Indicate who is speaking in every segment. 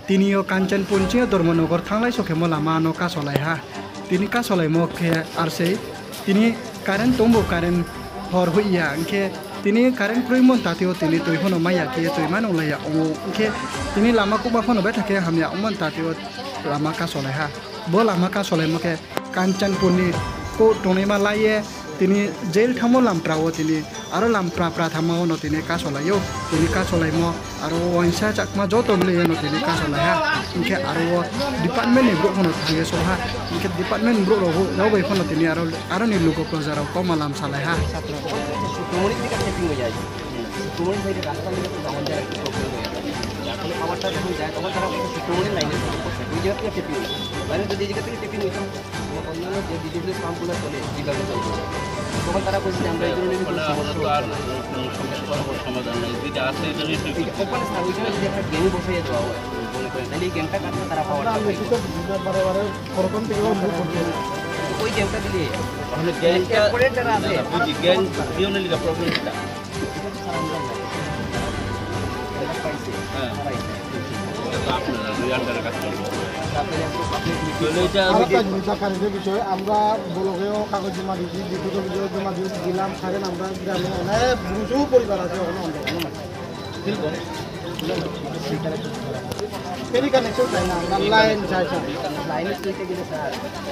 Speaker 1: তিনিও কাঞ্চনপুরচিও ধর্মনগর থাংলাই সখেমো লামা আনো কাসলাই হা তিনি কাসলাই মখে আর সেই তিনি কারেন্ট তম্বু কারেন্ট হর হইয়া ইনকে তিনি কারেন্ট প্রইমন তাতেও তিনি তৈহনো মাইয়া কে তৈমান উলাইয়া ইনকে তিনি লামা কুবা ফোন বে থাকে হামিয়া উমন তাতেও লামা কাসলাই হা বো লামা কাসলাই মখে কাঞ্চনপুরনি को टोनेमा लाइए তিনি জেল থামো লামপ্রাও তিনি আরো লামপ্রা প্রাথামাও ন তিনি কাসলাইও তিনি কাসলাইমো আরো ওইসা চাকমা যত বলিয়ে ন তিনি কাসলাইয়া ইনকে আরো ডিপার্টমেন্ট নিব্রো হনো থাকে সহা ইনকে ডিপার্টমেন্ট ব্রো রহো নবাই ফোন তিনি আরো নি লোক প্রজারাও কমালাম সালাইয়া ছাত্র
Speaker 2: সুকুমনি থেকে টেপিং হয়ে যায় সুকুমনি থেকে রাস্তা নিয়ে তো যাওয়া যায় একটু প্রবলেম হয়ে যায় এখন খাবারটা যখন যায় তখন তারা সুকুমনি লাইনে দুই জায়গা থেকে টেপিং মানে যদি এই জায়গা থেকে টেপিং হইতো অন্যান্য যে বিজনেস কামগুলো চলে যেভাবে চলছে তখন তারা বলছে আমরা এই ধরনের সমাধান নেই যেটা আছে কোম্পানি ওই জন্য যদি একটা গেম বসিয়ে দেওয়া হয় মনে করেন তাহলে এই গেমটা কাটলে তারা পাওয়ার ওই গেমটা দিলে মানে গেমটা পরে যারা আছে বুঝি গেম দিওনে লিগা প্রবলেমটা হ্যাঁ আপনারা রিয়ান্ডারের কাজ করবেন
Speaker 3: বিষয় আমরা ব্লকেও কাগজ জমা দিচ্ছি ডিপুটো জমা দিলাম সারেন আমরা গ্রামে অনেক প্রচুর পরিবার আছে ফেরি কানেকশন চাই না আমরা লাইন চাই
Speaker 2: লাইনে চলতে গেলে স্যার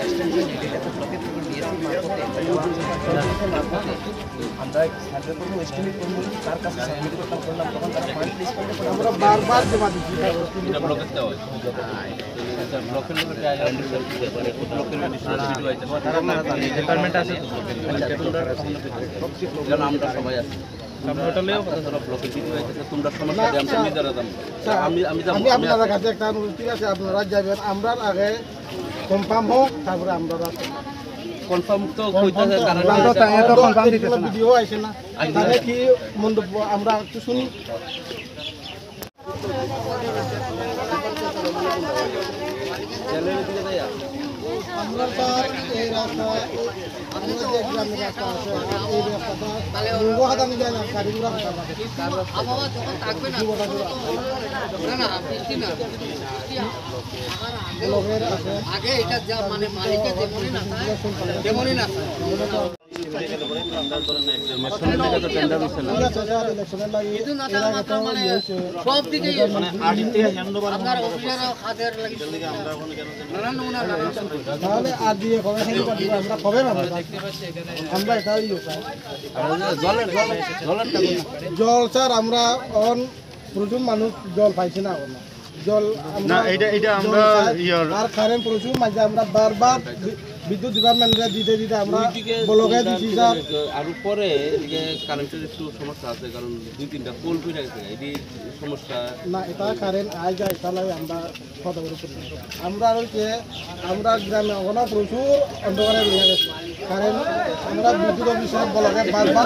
Speaker 2: আমরা সার্ভে করবো এস্টিমেট করবো তার কাছে সাবমিট করলাম তখন তারা ফান্ড লিস্ট করলে
Speaker 3: আমরা বারবার জমা দিচ্ছি
Speaker 2: ব্লকের দেওয়া হয় ব্লকের লোকের ডিপার্টমেন্ট আছে আমরা সবাই আছি
Speaker 3: আমি আপনাদের কাছে একটা অনুরোধ ঠিক আছে আপনারা যাবেন আমরা আগে কনফার্ম হোক তারপরে আমরা
Speaker 2: কনফার্ম তো
Speaker 3: ভিডিও আসে না তাহলে কি মন্তব্য আমরা একটু শুনি আমরা এই রাস্তা আমরা যে গ্রামের রাস্তা আছে এই রাস্তাটা লোগো হাতা নিয়ে যায় না গাড়ি ঘোড়া আবহাওয়া যখন থাকবে না না বৃষ্টি না আগে এটা যা মানে মালিকের যেমনই না সব দিকে তাহলে আর দিয়ে আমরা কবে আমরা এটাই জল স্যার আমরা প্রচুর মানুষ জল পাইছি না জল আর কারেন্ট প্রচুর মাঝে আমরা বারবার বিদ্যুৎ ডিপার্টমেন্টে দিতে দিতে আমরা ব্লকে দিচ্ছি স্যার
Speaker 2: আর পরে এদিকে কারেন্টের একটু সমস্যা আছে কারণ 2-3টা পোল পড়ে গেছে এই সমস্যা
Speaker 3: না এটা কারেন্ট আয় যায় তাহলে আমরা কথা বলে আমরা হচ্ছে আমরা গ্রামে ওখানে প্রচুর অন্ধকারে নিয়ে গেছি কারেন্ট আমরা বিদ্যুৎ অফিসে ব্লকে বারবার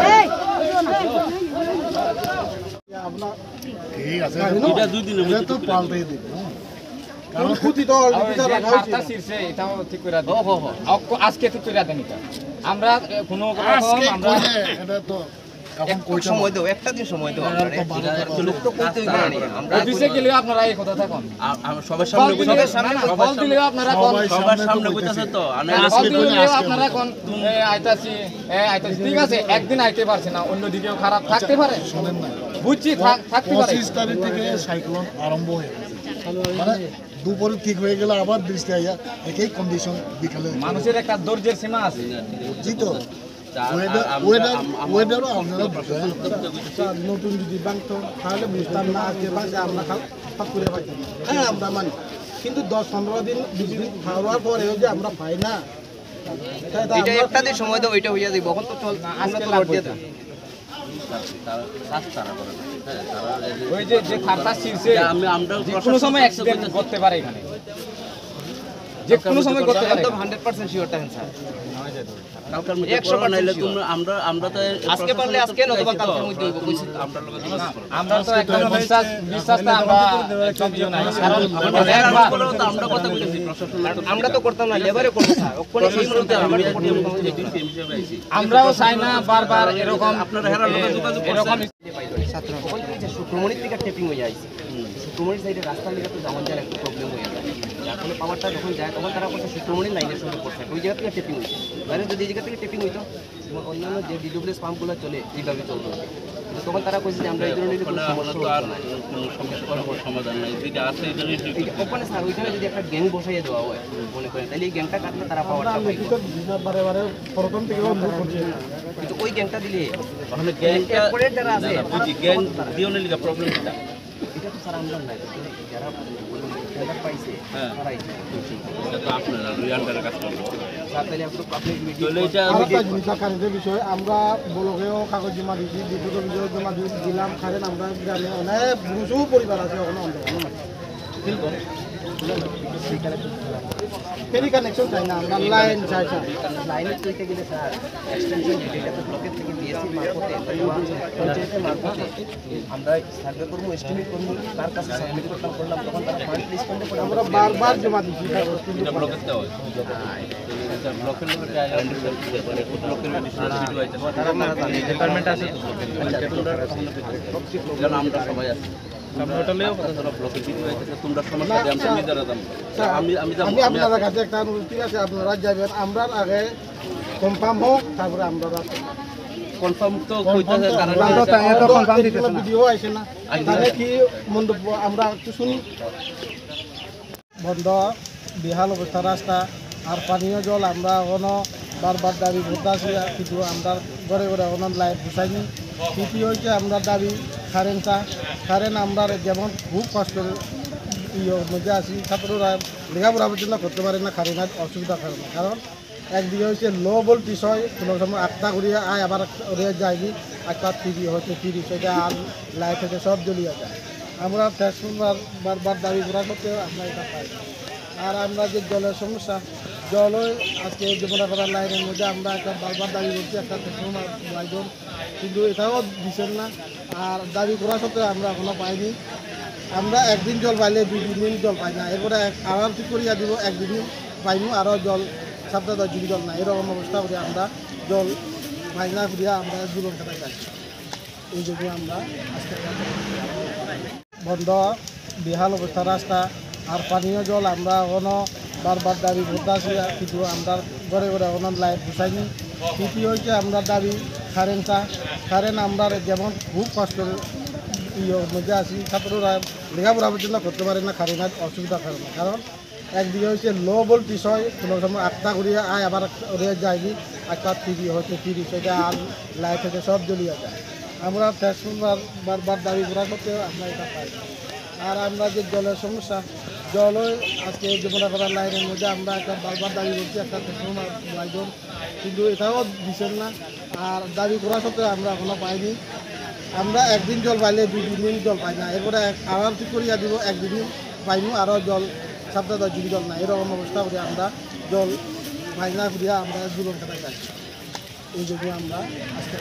Speaker 3: আপনার ঠিক আছে এটা 2 দিনের তো পাল্টে দিই কারণ ক্ষতি তো
Speaker 4: কার্তা শীর্ষে এটাও ঠিক করে দাও আজকে ঠিক করে দেন এটা আমরা কোনো কথা আমরা
Speaker 3: এটা তো
Speaker 2: সময় দাও একটা দিন সময় দাও লোক তো করতেই পারেনি আমরা
Speaker 4: অফিসে গেলে আপনারা এই কথা থাকুন
Speaker 2: সবার সামনে
Speaker 4: কল দিলেও আপনারা
Speaker 2: সবার সামনে কইতাছে তো
Speaker 4: কল দিলেও আপনারা কোন আইতাছি ঠিক আছে একদিন আইতে পারছে না অন্যদিকেও খারাপ থাকতে পারে
Speaker 3: শুনেন না
Speaker 4: বুঝছি থাকতে পারে
Speaker 3: 25 তারিখ থেকে সাইক্লোন আরম্ভ হয়ে গেছে মানে দুপুরে ঠিক হয়ে গেল আবার বৃষ্টি আইয়া একই কন্ডিশন বিকালে
Speaker 4: মানুষের একটা ধৈর্যের সীমা আছে
Speaker 3: জি তো নতুন যদি বাংতো তাহলে বুঝতাম না আজকে বাংলা আমরা করে পাইতাম হ্যাঁ আমরা মানি কিন্তু 10-15 দিন 20 দিন খাওয়ার পরেও যে আমরা পাই না
Speaker 2: এটা একটা দিন সময় দাও এটা হইয়া যাবে এখন তো চল আমরা তো রড দিয়ে দাও
Speaker 4: ওই যে কার্তা শীর্ষে আমরা কোনো সময় অ্যাক্সিডেন্ট করতে পারে এখানে যে কোনো সময় করতে পারে
Speaker 2: একদম 100% শিওর থাকেন স্যার কালকের মধ্যে 100% নাইলে তোমরা আমরা তো আজকে পারলে আজকে নতুবা কালকের মধ্যে হইব কইছি
Speaker 4: আমরা তো একদম বিশ্বাসটা আমরা সবজিও নাই কারণ
Speaker 2: আমরা কথা বলেছি প্রশাসন আমরা তো করতাম না লেবারে করব স্যার ওখানে সেই মুহূর্তে আমরা হিসেবে আইছি
Speaker 4: আমরাও চাই না বারবার এরকম
Speaker 2: আপনারা হেরার লোক যোগাযোগ এরকম ছাত্র ওখান থেকে যে সুকুমনি থেকে টেপিং হয়ে আইছে শুক্রমণি সাইডে রাস্তার লেগে তো যেমন যার একটু প্রবলেম হয়ে যায়, যার ফলে পাওয়ারটা যখন যায় তখন তারা করছে শুক্রমণির লাইনের সঙ্গে পড়ছে, ওই জায়গা থেকে টেপিং হয়েছে। বাইরে যদি এই জায়গা থেকে টেপিং হইতো অন্যান্য যে ডিডব্লিউএস পাম্পগুলো চলে এইভাবে চলতো, কিন্তু তখন তারা কইছে যে আমরা এই ধরনের কোনো সমস্যা হতো না, কোনো সমাধান নাই। যেটা আছে ওখানে স্যার ওইখানে যদি একটা গ্যাং বসাইয়ে দেওয়া হয় মনে করেন, তাহলে এই গ্যাংটা কাটলে তারা পাওয়ারটা পাইতো।
Speaker 3: বারে বারে প্রথম থেকে অনুভব করছি
Speaker 2: কিন্তু ওই গ্যাংটা দিলে
Speaker 5: তাহলে গ্যাংটা
Speaker 2: এরপরে যারা আছে
Speaker 5: বুঝি গ্যাং দিওনের লিগা প্রবলেম এটা
Speaker 2: এটা তো স্যার আমরা নাই, কিন্তু যারা টেন্ডার পাইছে
Speaker 5: হ্যাঁ।
Speaker 2: তারাই
Speaker 5: এটা তো আপনারা ওই আন্ডারে কাজ করবো।
Speaker 2: স্যার তাহলে আপনি
Speaker 5: তাহলে এটা
Speaker 3: আরেকটা জিনিস কারেন্টের বিষয় আমরা ব্লকেও কাগজ জমা দিয়েছি, বিদ্যুৎ অভিযোগ জমা দিলাম। কারেন্ট আমরা গ্রামে অনেক প্রচুর পরিবার আছে ওখানে ফেরি কানেকশন চাই না, আমরা লাইন চাই স্যার।
Speaker 2: লাইনে চলতে গেলে স্যার এক্সটেনশন যেটা তো ব্লকের থেকে বিএসসি মারফতে পঞ্চায়েতের মারফতে আমরা সার্ভে করবো, এস্টিমেট করবো, তার কাছে সাবমিট করলাম, তখন তারা ফান্ড প্লেস করতে পারে।
Speaker 3: আমরা বারবার জমা দিচ্ছি কাগজ, কিন্তু
Speaker 5: এটা ব্লকের দেওয়া হয়। এটা ব্লকের লোকের মানে কত লোকের ডিস্ট্রিবিউট হয়েছে ডিপার্টমেন্ট আছে তো যেন আমরা সবাই আছি হোটেলেও ব্লকের দিতে হয়েছে তোমরা সমস্যা দিয়ে আমি নিতে দাম আমি আমি
Speaker 3: আমি আপনাদের কাছে একটা অনুরোধ, ঠিক আছে আপনারা যাবেন, আমরা আগে কনফার্ম হোক, তারপরে আমরা
Speaker 5: কনফার্ম তো কইতাছে কারণ
Speaker 3: ভিডিও আইছে না, তাহলে কি মন্তব্য আমরা একটু শুনি। বন্ধ বেহাল অবস্থা রাস্তা আর পানীয় জল আমরা এখনো বারবার দাবি করতে আছি, কিন্তু আমরা ঘরে ঘরে এখনো লাইট বসাইনি। তৃতীয় হয়েছে আমরা দাবি কারেন্ট আমরা যেমন খুব কষ্টের মধ্যে আছি, ছাত্ররা লেখাপড়া পর্যন্ত করতে পারে না কারেন্টের অসুবিধার কারণে। কারণ একদিকে হচ্ছে লো ভোল্টেজ হয়, কোনো সময় 8টা করিয়া আয় আবার যায়নি, 8টা ফিরি হচ্ছে ফিরি, সেটা আর লাইট হচ্ছে সব জ্বলিয়ে যায়। আমরা ট্রান্সফরমার বারবার দাবি করা সত্ত্বেও আমরা এটা পাই। আর আমরা যে জলের সমস্যা, জলও আজকে যমুনা করার লাইনের মধ্যে আমরা একটা বারবার দাবি করছি একটা ট্রান্সফরমার প্রয়োজন, কিন্তু এটাও দিচ্ছেন না। আর দাবি করা সত্ত্বেও আমরা এখনও পাইনি। আমরা একদিন জল পাইলে 2-3 দিন জল পাই না, এরপরে আবার ঠিক করিয়া দিব, একদিন পাইনি আরও জল 7-10 দিন জল না, এরকম অবস্থা করে আমরা জল পাই না করিয়া আমরা জীবন কাটাই যাচ্ছি। এই জন্য আমরা আজকে বন্ধ বেহাল অবস্থা রাস্তা আর পানীয় জল আমরা এখনও বারবার দাবি করতে আছি, কিন্তু আমরা ঘরে ঘরে এখনো লাইট বসাইনি। তৃতীয় হচ্ছে আমরা দাবি কারেন্ট আমরা যেমন খুব কষ্টের মধ্যে আছি, ছাত্ররা লেখাপড়া পর্যন্ত করতে পারে না কারেন্টের অসুবিধার কারণে। কারণ একদিকে হচ্ছে লো ভোল্টেজ হয়, কোনো সময় 8টা করিয়া আয় আবার যায়নি, 8টা ফিরি হচ্ছে ফিরি, সেটা আর লাইট হচ্ছে সব জ্বলিয়ে যায়। আমরা ট্রান্সফরমার বারবার দাবি করা সত্ত্বেও আমরা এটা পাই। আর আমরা যে জলের সমস্যা, জলও আজকে যমুনা করার লাইনের মধ্যে আমরা একটা বারবার দাবি করছি একটা ট্রান্সফরমার প্রয়োজন, কিন্তু এটাও দিচ্ছেন না। আর দাবি করা সত্ত্বেও আমরা এখনও পাইনি। আমরা একদিন জল পাইলে 2-3 দিন জল পাই না, এরপরে আবার ঠিক করিয়া দিব, একদিন পাইনি আরও জল 7-10 দিন জল না, এরকম অবস্থা করে আমরা জল পাই না করিয়া আমরা জীবন কাটাই যাচ্ছি। এই জন্য আমরা আজকে